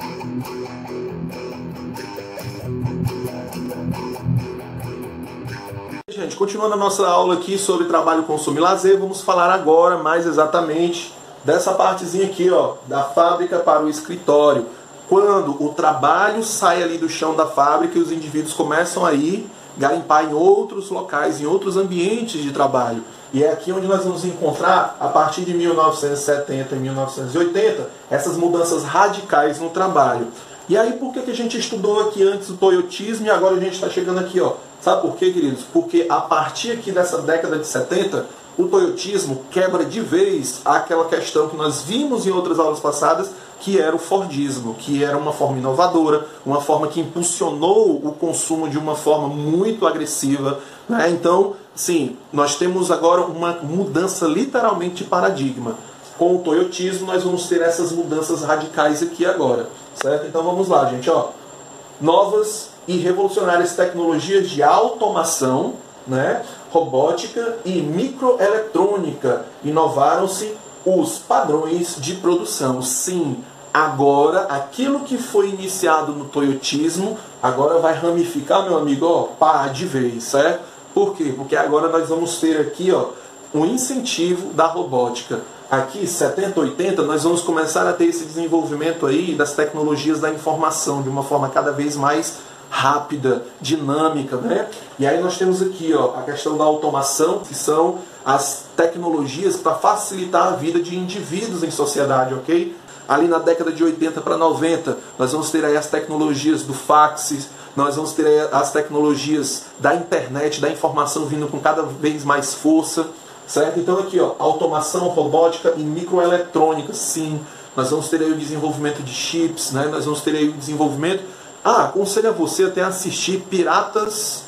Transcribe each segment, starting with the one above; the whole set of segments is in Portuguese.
Gente, continuando a nossa aula aqui sobre trabalho, consumo e lazer, vamos falar agora mais exatamente dessa partezinha aqui, ó, da fábrica para o escritório. Quando o trabalho sai ali do chão da fábrica e os indivíduos começam a ir garimpar em outros locais, em outros ambientes de trabalho. E é aqui onde nós vamos encontrar, a partir de 1970 e 1980, essas mudanças radicais no trabalho. E aí, por que a gente estudou aqui antes o toyotismo e agora a gente está chegando aqui, ó? Sabe por quê, queridos? Porque a partir aqui dessa década de 70, o toyotismo quebra de vez aquela questão que nós vimos em outras aulas passadas, que era o fordismo, que era uma forma inovadora, uma forma que impulsionou o consumo de uma forma muito agressiva, né? Então, sim, nós temos agora uma mudança literalmente de paradigma. Com o toyotismo nós vamos ter essas mudanças radicais aqui agora, certo? Então vamos lá, gente, ó. Novas e revolucionárias tecnologias de automação, né, robótica e microeletrônica. Inovaram-se os padrões de produção. Sim, agora aquilo que foi iniciado no toyotismo, agora vai ramificar, meu amigo, ó, pá, de vez, certo? Por quê? Porque agora nós vamos ter aqui, ó, um incentivo da robótica. Aqui, 70, 80, nós vamos começar a ter esse desenvolvimento aí das tecnologias da informação de uma forma cada vez mais rápida, dinâmica, né? E aí nós temos aqui, ó, a questão da automação, que são as tecnologias para facilitar a vida de indivíduos em sociedade, ok? Ali na década de 80 para 90, nós vamos ter aí as tecnologias do fax, nós vamos ter aí as tecnologias da internet, da informação vindo com cada vez mais força, certo? Então aqui, ó, automação, robótica e microeletrônica, sim. Nós vamos ter aí o desenvolvimento de chips, né? Nós vamos ter aí o desenvolvimento... aconselho a você até assistir Piratas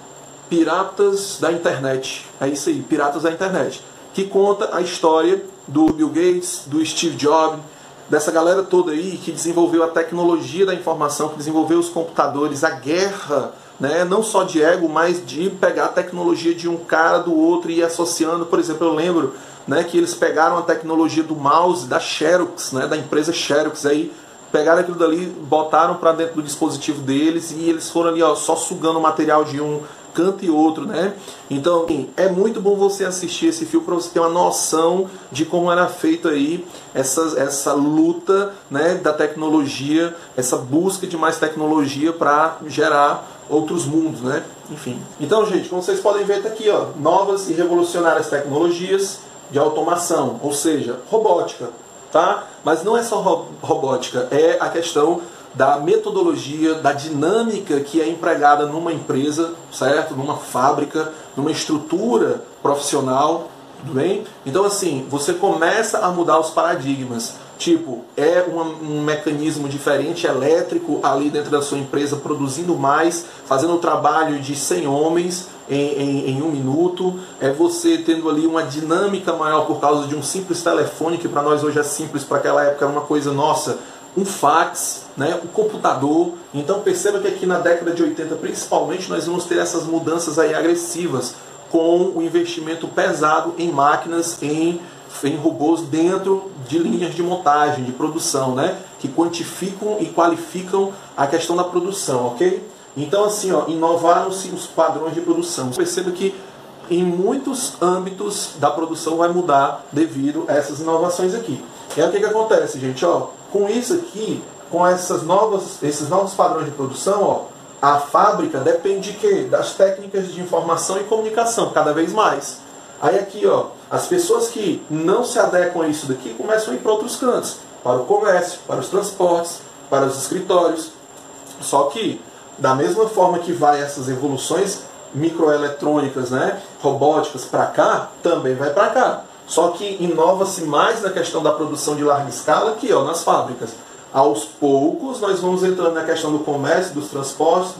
da Internet. É isso aí, Piratas da Internet. Que conta a história do Bill Gates, do Steve Jobs, dessa galera toda aí que desenvolveu a tecnologia da informação, que desenvolveu os computadores, a guerra, né, não só de ego, mas de pegar a tecnologia de um cara do outro e ir associando. Por exemplo, eu lembro, né, que eles pegaram a tecnologia do mouse da Xerox, né, da empresa Xerox, aí pegaram aquilo dali, botaram para dentro do dispositivo deles e eles foram ali, ó, só sugando o material de um canto e outro, né? Então, é muito bom você assistir esse filme para você ter uma noção de como era feito aí essa luta, né, da tecnologia, essa busca de mais tecnologia para gerar outros mundos, né? Enfim. Então, gente, como vocês podem ver, tá aqui, ó, novas e revolucionárias tecnologias de automação, ou seja, robótica, tá? Mas não é só robótica, é a questão da metodologia, da dinâmica que é empregada numa empresa, certo? Numa fábrica, numa estrutura profissional, tudo bem? Então, assim, você começa a mudar os paradigmas. Tipo, é um mecanismo diferente, elétrico, ali dentro da sua empresa, produzindo mais, fazendo o trabalho de 100 homens em 1 minuto. É você tendo ali uma dinâmica maior por causa de um simples telefone, que para nós hoje é simples, para aquela época era uma coisa nossa, um fax, né, um computador. Então perceba que aqui na década de 80, principalmente, nós vamos ter essas mudanças aí agressivas, com o investimento pesado em máquinas, em robôs dentro de linhas de montagem, de produção, né, que quantificam e qualificam a questão da produção, ok? Então, assim, ó, inovaram-se os padrões de produção. Perceba que em muitos âmbitos da produção vai mudar devido a essas inovações aqui. E aí o que acontece, gente? Ó, com isso aqui, com esses novos padrões de produção, ó, a fábrica depende de quê? Das técnicas de informação e comunicação, cada vez mais. Aí aqui, ó, as pessoas que não se adequam a isso daqui começam a ir para outros cantos, para o comércio, para os transportes, para os escritórios. Só que, da mesma forma que vai essas evoluções microeletrônicas, né, robóticas para cá, também vai para cá. Só que inova-se mais na questão da produção de larga escala aqui, ó, nas fábricas. Aos poucos nós vamos entrando na questão do comércio, dos transportes,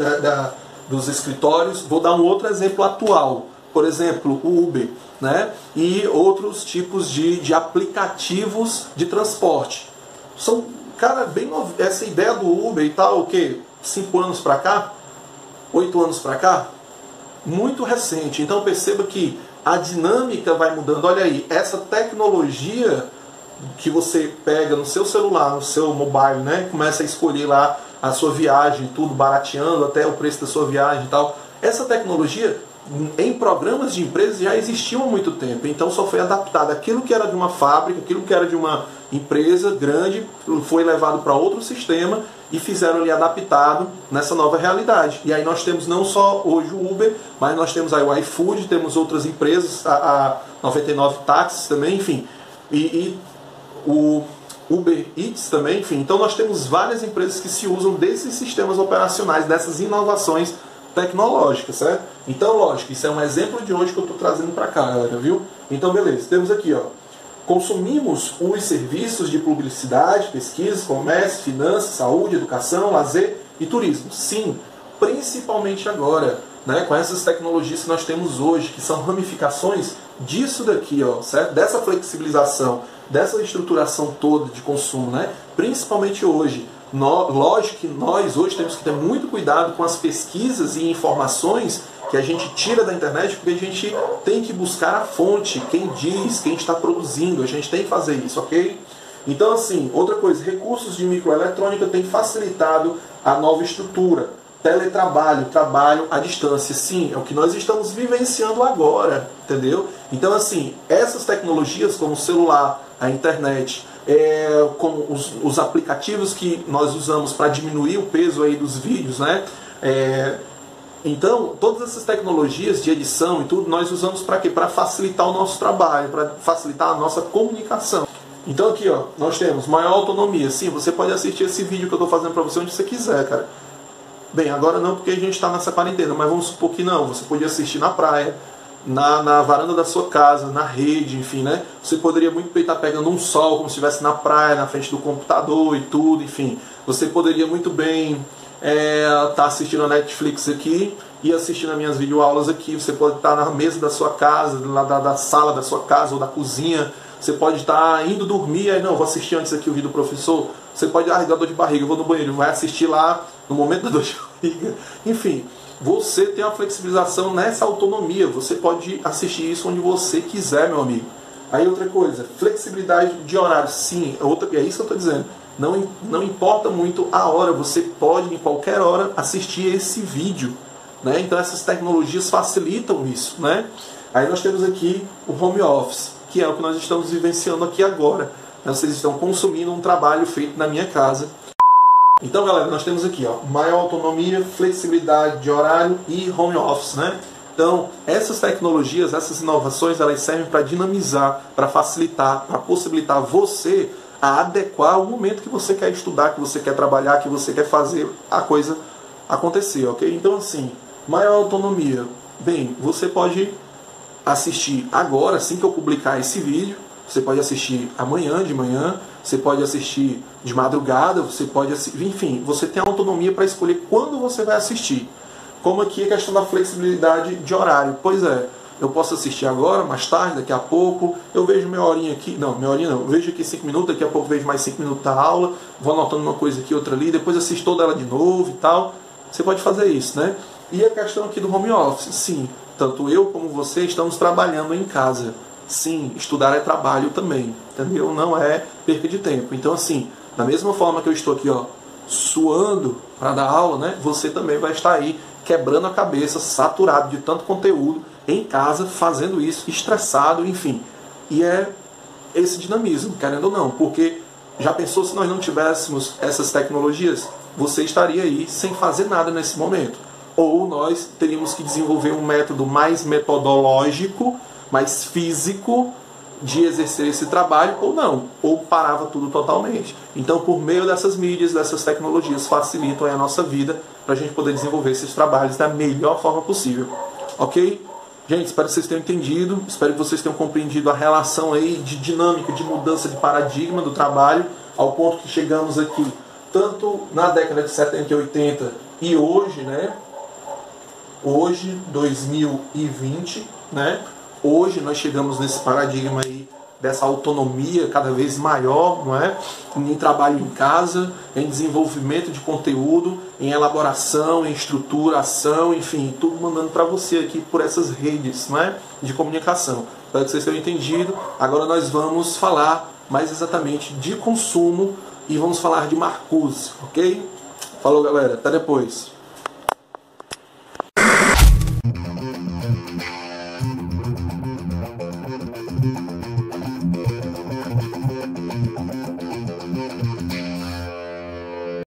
dos escritórios. Vou dar um outro exemplo atual. Por exemplo, o Uber, né? E outros tipos de aplicativos de transporte. São, cara, bem novo. Essa ideia do Uber e tal, o quê? 5 anos para cá? 8 anos para cá? Muito recente. Então perceba que a dinâmica vai mudando. Olha aí, essa tecnologia que você pega no seu celular, no seu mobile, né? Começa a escolher lá a sua viagem, tudo barateando até o preço da sua viagem e tal. Essa tecnologia em programas de empresas já existiam há muito tempo, então só foi adaptado. Aquilo que era de uma fábrica, aquilo que era de uma empresa grande, foi levado para outro sistema e fizeram ali adaptado nessa nova realidade. E aí nós temos não só hoje o Uber, mas nós temos aí o iFood, temos outras empresas, a 99 Táxis também, enfim, e o Uber Eats também, enfim. Então nós temos várias empresas que se usam desses sistemas operacionais, dessas inovações tecnológicas, certo? Então, lógico, isso é um exemplo de hoje que eu estou trazendo para cá, galera, viu? Então, beleza, temos aqui, ó, consumimos os serviços de publicidade, pesquisa, comércio, finanças, saúde, educação, lazer e turismo. Sim, principalmente agora, né, com essas tecnologias que nós temos hoje, que são ramificações disso daqui, ó, certo? Dessa flexibilização, dessa estruturação toda de consumo, né? Principalmente hoje. Lógico que nós hoje temos que ter muito cuidado com as pesquisas e informações que a gente tira da internet, porque a gente tem que buscar a fonte, quem diz, quem está produzindo, a gente tem que fazer isso, ok? Então, assim, outra coisa, recursos de microeletrônica têm facilitado a nova estrutura. Teletrabalho, trabalho à distância, sim, é o que nós estamos vivenciando agora, entendeu? Então, assim, essas tecnologias como o celular, a internet, como os aplicativos que nós usamos para diminuir o peso aí dos vídeos, né? Então, todas essas tecnologias de edição e tudo, nós usamos para quê? Para facilitar o nosso trabalho, para facilitar a nossa comunicação. Então aqui, ó, nós temos maior autonomia. Sim, você pode assistir esse vídeo que eu estou fazendo para você onde você quiser, cara. Bem, agora não, porque a gente está nessa quarentena, mas vamos supor que não. Você podia assistir na praia, na varanda da sua casa, na rede, enfim, né? Você poderia muito bem estar pegando um sol, como se estivesse na praia, na frente do computador e tudo, enfim. Você poderia muito bem estar assistindo a Netflix aqui e assistindo as minhas videoaulas aqui. Você pode estar na mesa da sua casa, da sala da sua casa ou da cozinha. Você pode estar indo dormir, aí não, vou assistir antes aqui o vídeo do professor. Você pode, dá dor de barriga, eu vou no banheiro, vai assistir lá no momento da dor de barriga. Enfim, você tem uma flexibilização nessa autonomia. Você pode assistir isso onde você quiser, meu amigo. Aí outra coisa, flexibilidade de horário. Sim, é isso que eu estou dizendo. Não importa muito a hora, você pode em qualquer hora assistir esse vídeo, né? Então essas tecnologias facilitam isso, né? Aí nós temos aqui o home office, que é o que nós estamos vivenciando aqui agora. Vocês estão consumindo um trabalho feito na minha casa. Então, galera, nós temos aqui, ó, maior autonomia, flexibilidade de horário e home office, né? Então, essas tecnologias, essas inovações, elas servem para dinamizar, para facilitar, para possibilitar você a adequar o momento que você quer estudar, que você quer trabalhar, que você quer fazer a coisa acontecer, ok? Então, assim, maior autonomia. Bem, você pode assistir agora, assim que eu publicar esse vídeo, você pode assistir amanhã, de manhã, você pode assistir de madrugada, você pode assistir, enfim, você tem a autonomia para escolher quando você vai assistir. Como aqui a questão da flexibilidade de horário. Pois é, eu posso assistir agora, mais tarde, daqui a pouco, eu vejo meia horinha aqui, não, meia horinha não, eu vejo aqui 5 minutos, daqui a pouco vejo mais 5 minutos da aula, vou anotando uma coisa aqui, outra ali, depois assisto toda ela de novo e tal. Você pode fazer isso, né? E a questão aqui do home office, sim, tanto eu como você estamos trabalhando em casa. Sim, estudar é trabalho também, entendeu? Não é perca de tempo. Então, assim, da mesma forma que eu estou aqui, ó, suando para dar aula, né? Você também vai estar aí quebrando a cabeça, saturado de tanto conteúdo, em casa, fazendo isso, estressado, enfim. E é esse dinamismo, querendo ou não, porque já pensou se nós não tivéssemos essas tecnologias? Você estaria aí sem fazer nada nesse momento. Ou nós teríamos que desenvolver um método mais metodológico, mais físico de exercer esse trabalho, ou não, ou parava tudo totalmente. Então, por meio dessas mídias, dessas tecnologias, facilitam a nossa vida para a gente poder desenvolver esses trabalhos da melhor forma possível. Ok? Gente, espero que vocês tenham entendido, espero que vocês tenham compreendido a relação aí de dinâmica, de mudança de paradigma do trabalho, ao ponto que chegamos aqui, tanto na década de 70 e 80 e hoje, né? Hoje, 2020, né? Hoje nós chegamos nesse paradigma aí dessa autonomia cada vez maior, não é? Em trabalho em casa, em desenvolvimento de conteúdo, em elaboração, em estruturação, enfim, tudo mandando para você aqui por essas redes, não é? De comunicação. Espero que vocês tenham entendido. Agora nós vamos falar mais exatamente de consumo, e vamos falar de Marcuse, ok? Falou, galera, até depois.